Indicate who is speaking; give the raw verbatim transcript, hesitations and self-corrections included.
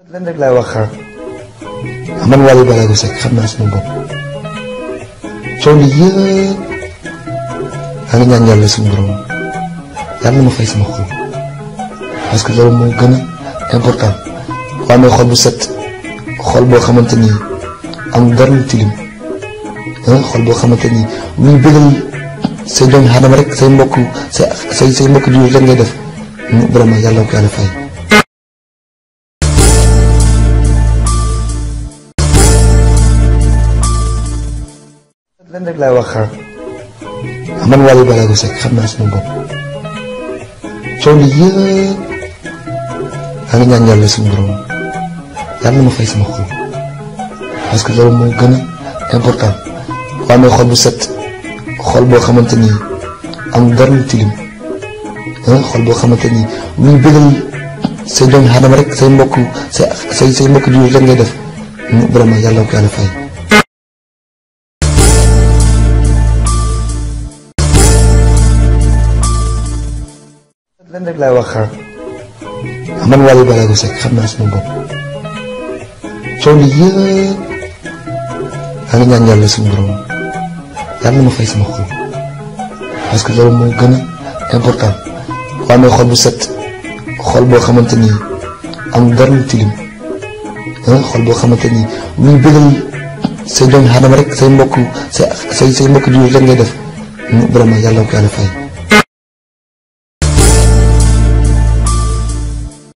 Speaker 1: lan rek laay wax man Wally Ballago Seck xam naa sama bopp coow li yëpp maa ngi ñaan yàlla suñu borom yàlla na ma fay sama xol parce que loolu moo gën a important boo amee xol bu set xol boo xamante ni am dara lu tilim xol boo xamante ni muy bëggal say doomu aadama rek say mbokk say say say mbokk jiw rek ngay def vraiment yàlla na ko yàlla fay. lan rek laay wax man Wally Ballago Seck xam naa sama bopp coow li yëpp maa ngi ñaan yàlla suñu borom yàlla na ma fay sama xol parce que loolu moo gën a important boo amee xol bu set xol boo xamante ni am dara lu tilim xol boo xamante ni muy bëggal say doomu aadama rek say mbokk say say say mbokk jiw rek ngay def vraiment yàlla na ko yàlla fay. lan rek laay wax man Wally Ballago Seck xam naa sama bopp coow li yëpp maa ngi ñaan yàlla suñu borom yàlla na ma fay sama xol parce que loolu moo gën a important boo amee xol bu set xol boo xamante ni am dara lu tilim xol boo xamante ni muy bëggal say doomu aadama rek say mbokk say say say mbokk jiw rek ngay def vraiment yàlla na ko yàlla fay.